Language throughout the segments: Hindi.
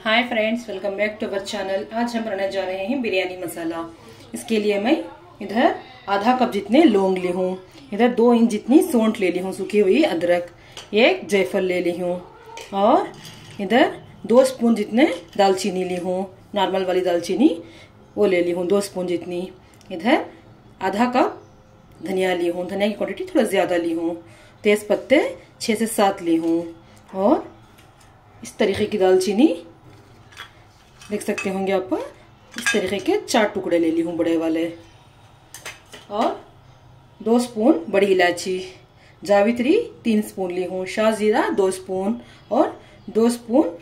Hi friends, welcome back to our channel. आज हम बनाने जा रहे हैं बिरयानी मसाला। इसके लिए मैं इधर आधा कप जितने लौंग ली हूँ, इधर 2 इंच जितनी सौंठ ले ली हूँ, सूखी हुई अदरक, एक जायफल ले ली हूँ और इधर 2 स्पून जितने दालचीनी ली हूँ, नॉर्मल वाली दालचीनी वो ले ली हूँ 2 स्पून जितनी। इधर आधा कप धनिया ली हूँ, धनिया की क्वांटिटी थोड़ा ज़्यादा ली हूँ। तेज पत्ते 6 से 7 ली हूँ और इस तरीके की दालचीनी देख सकते होंगे आप, इस तरीके के 4 टुकड़े ले ली हूँ बड़े वाले। और 2 स्पून बड़ी इलायची, जावित्री 3 स्पून ली हूँ, शाहजीरा 2 स्पून और 2 स्पून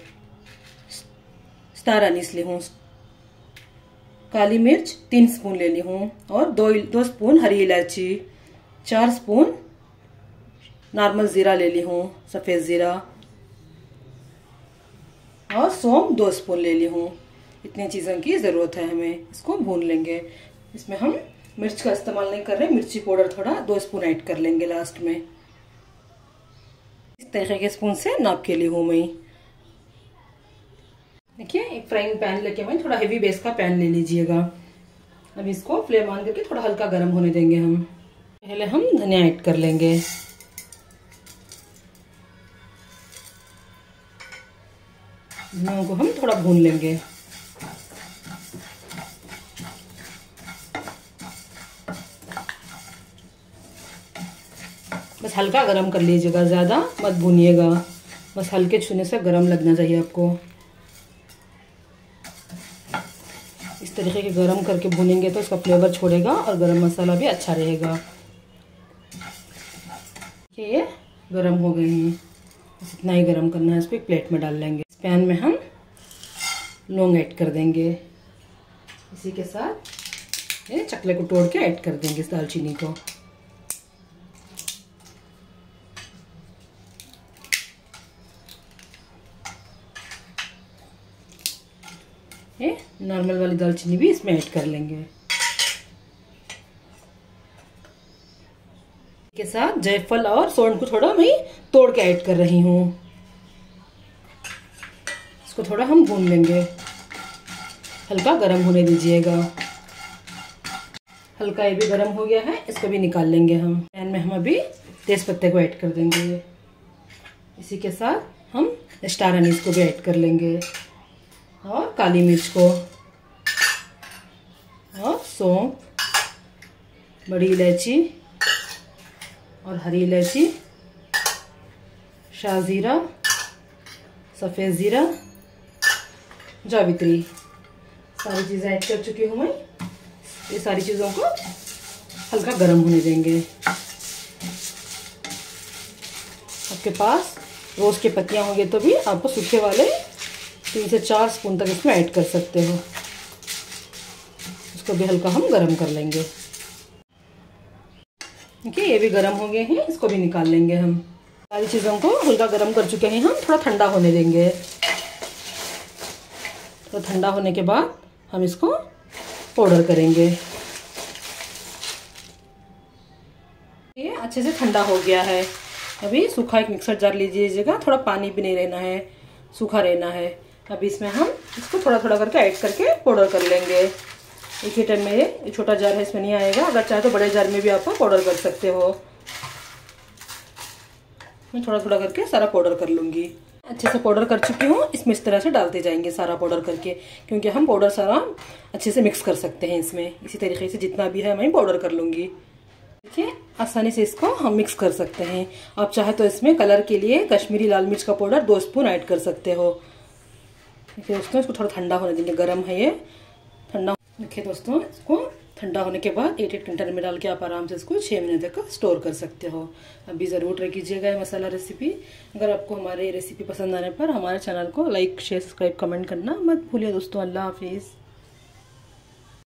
स्टार अनीस ली हूँ। काली मिर्च 3 स्पून ले ली हूँ और 2 स्पून हरी इलायची, 4 स्पून नॉर्मल जीरा ले ली हूँ, सफेद जीरा, और सौंफ 2 स्पून ले ली हूँ। इतनी चीज़ों की ज़रूरत है हमें। इसको भून लेंगे। इसमें हम मिर्च का इस्तेमाल नहीं कर रहे, मिर्ची पाउडर थोड़ा 2 स्पून ऐड कर लेंगे लास्ट में। इस तरीके के स्पून से नाप के ली हूँ मैं। देखिए, एक फ्राइंग पैन लेके मैं थोड़ा हेवी बेस का पैन ले लीजिएगा। अब इसको फ्लेम ऑन करके थोड़ा हल्का गर्म होने देंगे। हम पहले हम धनिया ऐड कर लेंगे। धनिया को हम थोड़ा भून लेंगे। बस हल्का गरम कर लीजिएगा, ज़्यादा मत भूनिएगा, बस हल्के छूने से गरम लगना चाहिए आपको। इस तरीके के गरम करके भूनेंगे तो इसका फ्लेवर छोड़ेगा और गरम मसाला भी अच्छा रहेगा। ये गरम हो गए हैं, बस इतना ही गरम करना है। इसको एक प्लेट में डाल लेंगे। इस पैन में हम लौंग ऐड कर देंगे। इसी के साथ ये चकले को तोड़ के ऐड कर देंगे इस दालचीनी को। ये नॉर्मल वाली दालचीनी भी इसमें ऐड कर लेंगे। के साथ जायफल और सौंठ को थोड़ा मैं तोड़ के ऐड कर रही हूँ। इसको थोड़ा हम भून लेंगे, हल्का गरम होने दीजिएगा। हल्का ये भी गरम हो गया है, इसको भी निकाल लेंगे हम। पैन में हम अभी तेज पत्ते को ऐड कर देंगे। इसी के साथ हम स्टार अनीस को भी ऐड कर लेंगे और काली मिर्च को और सौंफ, बड़ी इलायची और हरी इलायची, शाहजीरा, सफ़ेद ज़ीरा, जावित्री, सारी चीज़ें ऐड कर चुकी हूँ मैं। ये सारी चीज़ों को हल्का गरम होने देंगे। आपके पास रोज़ की पत्तियाँ होंगे तो भी आपको सूखे वाले 3 से 4 स्पून तक इसमें ऐड कर सकते हो। इसको भी हल्का हम गरम कर लेंगे। देखिए, ये भी गरम हो गए हैं, इसको भी निकाल लेंगे हम। सारी चीज़ों को हल्का गरम कर चुके हैं हम। थोड़ा ठंडा होने देंगे। तो ठंडा होने के बाद हम इसको पाउडर करेंगे। ये अच्छे से ठंडा हो गया है। अभी सूखा एक मिक्सर जार लीजिएगा, थोड़ा पानी भी नहीं रहना है, सूखा रहना है। अभी इसमें हम इसको थोड़ा थोड़ा करके ऐड करके पाउडर कर लेंगे। एक ही टाइम में ये छोटा जार है, इसमें नहीं आएगा। अगर चाहे तो बड़े जार में भी आप पाउडर कर सकते हो। मैं थोड़ा थोड़ा करके सारा पाउडर कर लूँगी। अच्छे से पाउडर कर चुकी हूँ। इसमें इस तरह से डालते जाएंगे सारा पाउडर करके, क्योंकि हम पाउडर सारा अच्छे से मिक्स कर सकते हैं इसमें। इसी तरीके से जितना भी है मैं पाउडर कर लूँगी। देखिए, आसानी से इसको हम मिक्स कर सकते हैं। आप चाहे तो इसमें कलर के लिए कश्मीरी लाल मिर्च का पाउडर 2 स्पून ऐड कर सकते हो। देखिए दोस्तों, इसको थोड़ा ठंडा होने देंगे। गर्म है ये, ठंडा। देखिए दोस्तों, इसको ठंडा होने के बाद 8 कंटेनर में डाल के आप आराम से इसको 6 महीने तक स्टोर कर सकते हो। अभी ज़रूर ट्राई कीजिएगा ये मसाला रेसिपी। अगर आपको हमारी रेसिपी पसंद आने पर हमारे चैनल को लाइक, शेयर, सब्सक्राइब, कमेंट करना मत भूलिए दोस्तों। अल्लाह हाफिज़।